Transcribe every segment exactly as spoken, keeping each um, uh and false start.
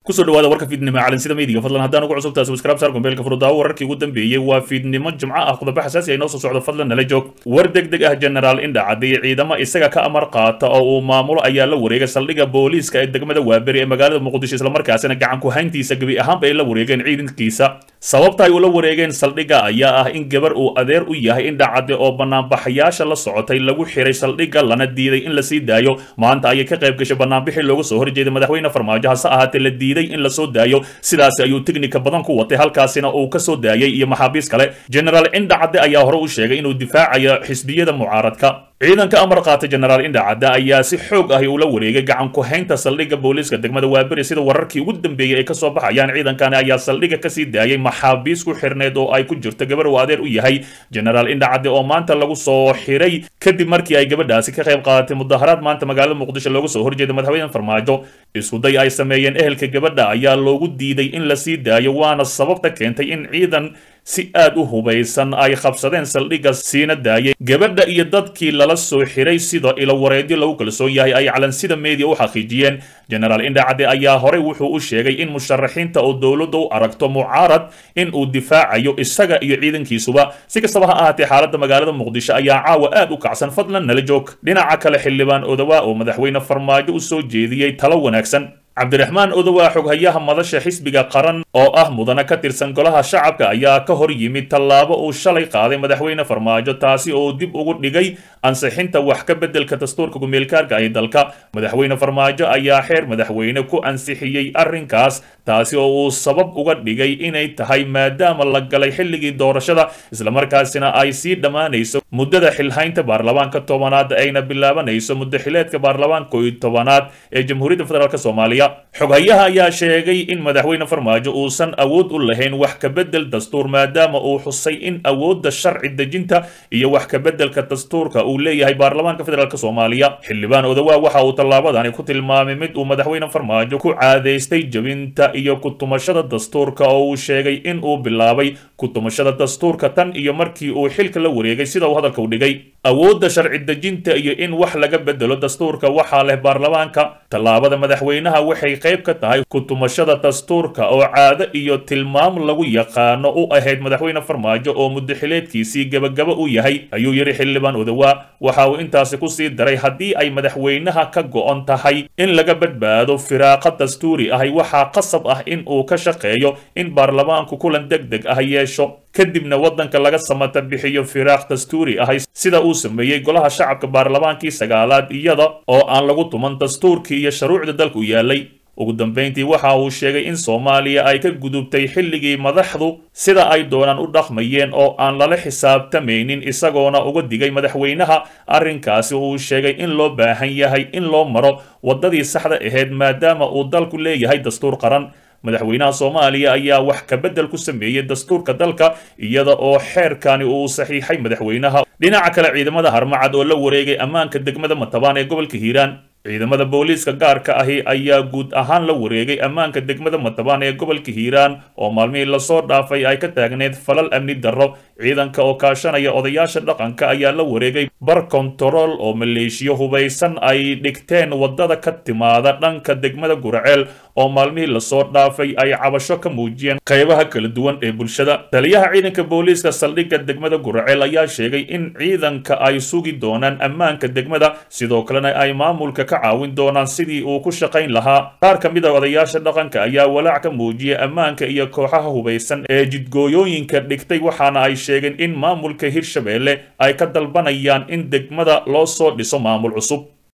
kusoo dhawaada warka fiidnimo caalamsida meediga fadlan haddaan ugu cusubtahay subscribe saar gombeelka furudaawo wararkii ugu dambeeyay waa fiidnimo jimco ah qodobo xasaasi ah inoo soo socdo fadlan nala joog war degdeg ah generaal indha caddeeye ciidamo isaga ka amar qaata oo uu maamulo ayaa la wareegay saldhigga booliiska ee degmada waaberi ee magaalada muqdisho isla markaasina gacan ku hayntiisa gebi ahaanba ay la wareegeen ciidankiisa sababta ay ula wareegeen saldhigga ayaa ah in gabar uu adeer u yahay indha cadde oo banaanbaxayaasha la socotay lagu xiray saldhigga lana diiday in la sii daayo maanta ayay ka qayb gashay banaanbixii looga soo horjeeday madaxweyne farmaajo hase ahaatee la diiday in la soo daayo sidaas ayuu teknika badan ku watay halkaasina uu ka soo daayay iyo maxaabiis kale generaal indha cadde ayaa hore u sheegay inuu difaacayo xisbiyada mucaaradka ciidanka amar qaata generaal indha cadde ayaa si xoog ah ula wareegay gacan ku haynta saldhigga booliiska degmada waaberi sida wararkii ugu dambeeyay ay ka soo baxayaan ciidankani ayaa saldhigga ka sii daayay maxaabiis ku xirneed oo ay ku jirto gabar uu adeer u yahay generaal indha cadde oo maanta lagu soo xiray kadib markii ay gabadhaasi ka qayb qaadatay mudaharaad maanta magaalada muqdisho looga soo horjeeda madaxweyne farmaajo isku day ay sameeyeen ehelka gabadha ayaa loogu diiday in la sii daayo waana sababta keentay in ciidan si aad u hubaysan ay qabsadeen saldhigga siina daayay gabadha iyo dadkii lala soo xiray sida ilo wareedyo lagu kalsoon yahay ay calansida media u xaqiijiyeen generaal indha cadde ayaa horey wuxuu u sheegay in musharaxiinta oo dowladda u aragto mucaarad in uu difaacayo isaga iyo ciidankiisuba si kastaba ha ahaatee xaaladda magaalada muqdisho ayaa caawa aad u kacsan fadlan nala joog dhinaca kale xildhibaan odawa oo madaxweyne farmaajo u soo jeediyey talo wanaagsan cabdiraxmaan odowa xoghayaha madasha xisbiga qaran oo ah mudana ka tirsan golaha shacabka ayaa ka hor yimid tallaabo uu shalay qaaday madaxweyne farmaajo taasi oo dib ugu dhigay ansixinta wax ka beddelka dastuurka gumeelkaarka ee dalka madaxweyne farmaajo ayaa xeer madaxweyne ku ansixiyey arrinkaas taasi oo uu sabab uga dhigay inay tahay maadaama la galay xilligii doorashada islamarkaasina ay sii dhammaanayso muddada xilhaynta baarlamaanka tobanaad ayna bilaabanayso muddo xileedka baarlamaanka koob iyo tobanaad ee jamhuuriyadda federaalk soomaaliya xoghayaha ayaa sheegay in madaxweyne farmaajo uusan awood u lahayn wax ka beddel dastuur maadaama uu xusay in awoodda sharci dejinta iyo wax ka beddelka dastuurka uu leeyahay baarlamaanka federaalk soomaaliya xildhibaan odawa waxa uu tallaabadani ku tilmaamay mid uu madaxweyne farmaajo ku caadaystay jebinta iyo ku-tumashada dastuurka oo uu sheegay in uu bilaabay ku-tumashada dastuurka tan iyo markii uu xilka la wareegay sida uu hadalka u dhigay awoodda sharci dejinta iyo in wax laga beddelo dastuurka waxaa leh baarlamaanka tallaabada madaxweynaha waxay qayb ka tahay ku-tumashada dastuurka oo caado iyo tilmaam lagu yaqaano u ahayd madaxweyne farmaajo oo muddo xileedkiisii gebagaba u yahay ayuu yidhi xildhibaan odawa waxa uu intaasi ku sii daray haddii ay madaxweynaha ka go'on tahay in laga badbaado firaaqa dastuuri ahi waxaa qasab ah in uu ka shaqeeyo in baarlamaanku kulan deg deg ah yeesho kadibna waddanka laga samata bixiyo firaaq dastuuri ahay sida uu sameeyey golaha shacabka baarlamaankii sagaalaad iyada oo aan lagu tuman dastuurkii iyo shuruucda dalku yaalay ugu dambayntii waxa uu sheegay in soomaaliya ay ka gudubtay xilligii madaxdu sida ay doonaan u dhaqmayeen oo aan lala xisaabtamaynin isagoona uga digay madaxweynaha arrinkaasi uu sheegay in loo baahan yahay in loo maro waddadii saxda ahayd maadaama uu dalku leeyahay dastuur qaran madaxweynaha soomaaliya ayaa wax ka beddel ku sameeyey dastuurka dalka iyada oo xeerkani uu saxiixay madaxweynaha dhinaca kale ciidamada harmacad oo la wareegay ammaanka degmada matabaan ee gobolka hiiraan ciidamada booliiska gaarka ahi ayaa guud ahaan la wareegay ammaanka degmada matabaan ee gobolka hiiraan oo maalmihii lasoo dhaafay ay ka taagneed falal amni darro ciidanka oo kaashanaya odayaasha dhaqanka ayaa la wareegay bar kontarool oo maleeshiyo hubaysan ay dhigteen waddada ka timaada dhanka degmada guraceel oo maalmihii lasoo dhaafay ay cabasho ka muujiyeen qaybaha kala duwan ee bulshada taliyaha ciidanka booliiska saldhigga degmada guraceel ayaa sheegay in ciidanka ay sugi doonaan ammaanka degmada sidoo kalena ay maamulka ka caawin doonaan sidii uu ku shaqayn lahaa qaar ka mid a odayaasha dhaqanka ayaa walaac ka muujiyay ammaanka iyo kooxaha hubaysan ee jidgooyooyinka dhigtay waxaana ay sheegeen in maamulka hirshabeelle ay ka dalbanayaan in degmada loo soo dhiso maamul cusub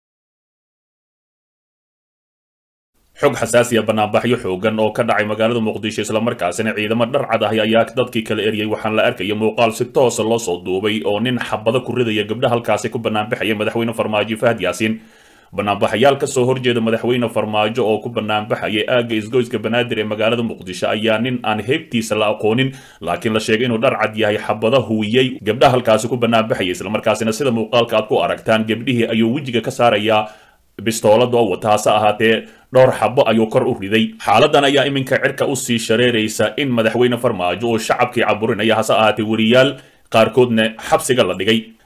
xog xasaasiya banaanbaxyo xoogan oo ka dhacay magaalada muqdisho islamarkaasina ciidamo dharcad ah ayaa dadkii kala eryay waxaan la arkaya muuqaal si toosa loo soo duubay oo nin xabado ku ridaya gabdha halkaasi ku banaanbaxaya madaxweyne farmaajo fahad yaasiin banaanbaxayaal ka soo horjeeda madaxweyne farmaajo oo ku banaanbaxayay aagga isgoyska banaadir ee magaalada muqdisho ayaa nin aan heebtiisa la aqoonin laakiin la sheegay inuu dhar cad yahay xabada huwiyey gabdha halkaasi ku banaanbaxaya islamarkaasina sida muuqaalka aad ku aragtaan gabdhihii ayuu wejiga ka saarayaa bistoolada oo wata hase ahaatee dhowr xabo ayuu kor u riday xaaladan ayaa iminka cirka u sii shareeraysa in madaxweyne farmaajo oo shacabkii caburinaya hase ahaatee wariyaal qaarkoodna xabsiga la dhigay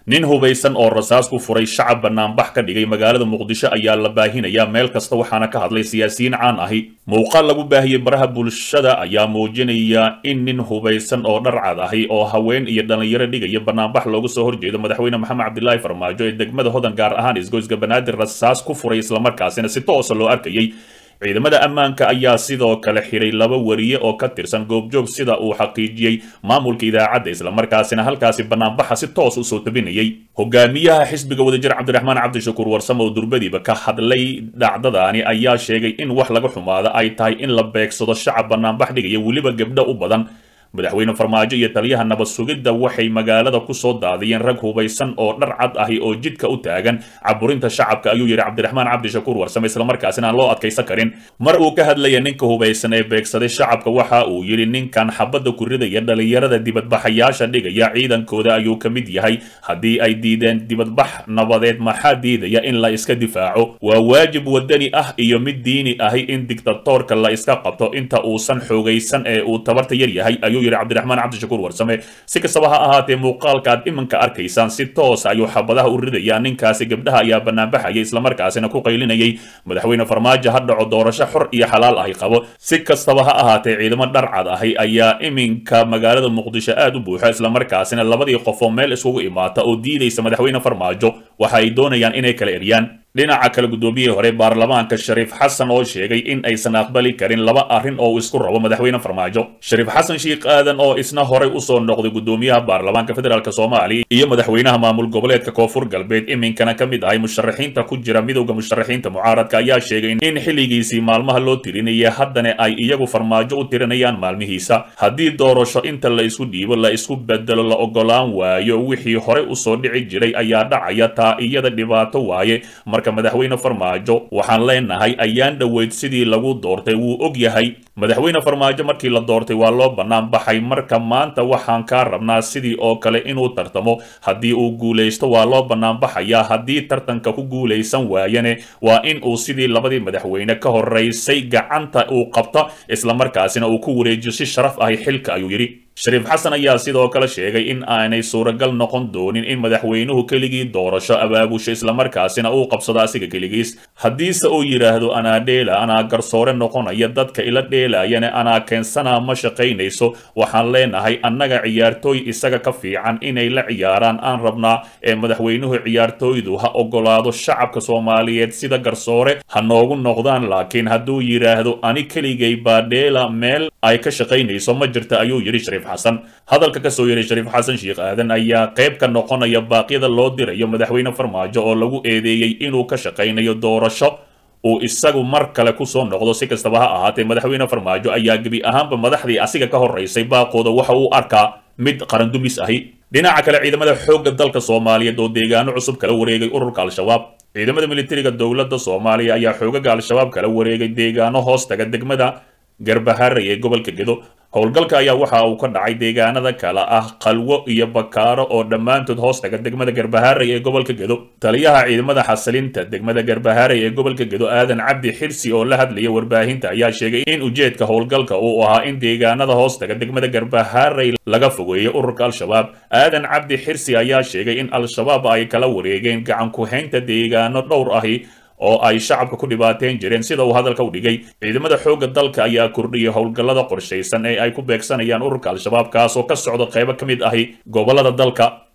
nin hubaysan oo rasaas ku furay shacab banaanbax ka dhigay magaalada muqdisho ayaa la baahinayaa meel kasta waxaana ka hadlay siyaasiyiin caan ahi muuqaal lagu baahiyey baraha bulshada ayaa muujinaya in nin hubaysan oo dharcad ahi oo haween iyo dhalinyaro dhigaya banaanbax looga soo horjeedo madaxweyne maxamed cabdilaahi farmaajo ee degmada hodan gaar ahaan isgoyska banaadir rasaas ku furay islamarkaasina si toosa loo arkayay ciidamada ammaanka ayaa sidoo kale xiray laba wariye oo ka tirsan goobjoog sida uu xaqiijiyey maamulka idaacadda islamarkaasina halkaasi banaanbaxa si toos u soo tabinayay hogaamiyaha xisbiga wadajir cabdiraxmaan cabdishakuur warsame oo durbadiiba ka hadlay dhacdadaani ayaa sheegay in wax laga xumaada ay tahay in la beegsado shacab banaanbax dhigaya weliba gabdho u badan madaxweyne farmaajo iyo taliyaha nabad sugidda waxay magaalada ku soo daadiyeen rag hubaysan oo dhar cad ahi oo jidka u taagan caburinta shacabka ayuu yidhi cabdiraxmaan cabdishakuur warsame islamarkaasina aan loo adkaysan karin mar uu ka hadlaya ninka hubaysan ee beegsaday shacabka waxa uu yidhi ninkan xabadda ku ridaya dhalinyarada dibadbaxayaasha dhigaya ciidankooda ayuu ka mid yahay haddii ay diideen dibadbax nabadeed maxaa diidaya in la iska difaaco waa waajib wadani ah iyo mid diini ahi in dictatorka la iska qabto inta uusan xoogaysan ee uu tabarta yar yahay ayuu yiri cabdiraxmaan cabdishakuur warsame si kastaba ha ahaatee muuqaalka aad imanka arkaysaan si toos ayuu xabadaha u ridayaa ninkaasi gabdhaha ayaa banaanbaxayay islamarkaasina ku qaylinayay madaxweyne farmaajo ha dhaco doorasho xor iyo xalaal ahi qabo si kastaba ha ahaatee ciidamo dharcad ahi ayaa iminka magaalada muqdisho aad u buuxa islamarkaasina labadii qof oo meel isugu imaata oo diidaysa madaxweyne farmaajo waxa ay doonayaan inay kala eryaan dhinaca kale gudoomiyihii hore baarlamaanka shariif xasan oo sheegay in aysan aqbali karin laba arrin oo isku rabo madaxweyne farmaajo shariif xasan sheekh aadan oo isna horey usoo noqday gudoomiyaha baarlamaanka federaalk soomaaliya iyo madaxweynaha maamul goboleedka koonfur galbeed iminkana ka mid ahay musharaxiinta ku jira midowda musharaxiinta mucaaradka ayaa sheegay in xilligiisii maalmaha loo tirinaya haddana ay iyagu farmaajo u tirinayaan maalmihiisa haddii doorasho inta la isku dhiibo la isku bedelo la ogolaan waayo wixii horey usoo dhici jiray ayaa dhacaya taa iyada dhibaato waaye marka madaxweyne farmaajo waxaan leenahay ayaan dhoweyd sidii lagu doortay wuu og yahay madaxweyne farmaajo markii la doortay waa loo bannaan baxay marka maanta waxaan kaa rabnaa sidii oo kale inuu tartamo haddii uu guulaysto waa loo bannaan baxayaa haddii tartanka ku guulaysan waayane waa in uu sidii labadii madaxweyne ka horeysay gacanta uu qabto islamarkaasina uu ku wareejiyo si sharaf ahi xilka ayuu yidhi shariif xasan ayaa sidoo kale sheegay in aanay suuragal noqon doonin in madaxweynuhu keligii doorasho abaabusho islamarkaasina uu qabsado asiga keligiis haddiise uu yidhaahdo anaa dheela anaa garsoore noqonaya dadka ila dheelayana anaa keensanaa ma shaqaynayso waxaan leenahay annaga ciyaartooy isaga ka fiican inay la ciyaaraan aan rabnaa ee madaxweynuhu ciyaartooydu ha ogolaado shacabka soomaaliyeed sida garsoore ha noogu noqdaan laakiin hadduu yidhaahdo ani keligay baa dheela meel ay ka shaqaynayso ma jirta ayuu yidhi shariif xasan hadalka ka soo yeeray shariif xasan sheekh aadan ayaa qayb ka noqonaya baaqyada loo dirayo madaxweyne farmaajo oo lagu eedeeyey inuu ka shaqaynayo doorasho uu isagu mar kale ku soo noqdo si kastaba ha ahaatee madaxweyne farmaajo ayaa gebi ahaanba madaxdii asiga ka horeysay baaqooda waxa uu arkaa mid qarandumis ahi dhinaca kale ciidamada xoogga dalka soomaaliyeed oo deegaano cusub kala wareegay ururka al-shabaab ciidamada militariga dowladda soomaaliya ayaa xoogaga al-shabaab kala wareegay deegaano hoostaga degmada garbaharey ee gobolka gedo howlgalka ayaa waxa uu ka dhacay deegaanada kale ah qalwo iyo bakaaro oo dhammaantood hoostaga degmada garbaharey ee gobolka gedo taliyaha ciidamada xasilinta degmada garbaharey ee gobolka gedo aadan cabdi xirsi oo la hadlaya warbaahinta ayaa sheegay in ujeedka howlgalka uu ahaa in deegaanada hoostaga degmada garbaharey laga fogeeyo ururka al-shabaab aadan cabdi xirsi ayaa sheegay in al-shabaab ay kala wareegeen gacan ku-haynta deegaano dhowr ahi oo ay shacabka ku dhibaateen jireen sida uu hadalka u dhigay ciidamada xoogga dalka ayaa kordhiyay howlgallada qorshaysan ee ay ku beegsanayaan ururka al-shabaab kaas oo ka socda qaybo ka mid ahi gobolada dalka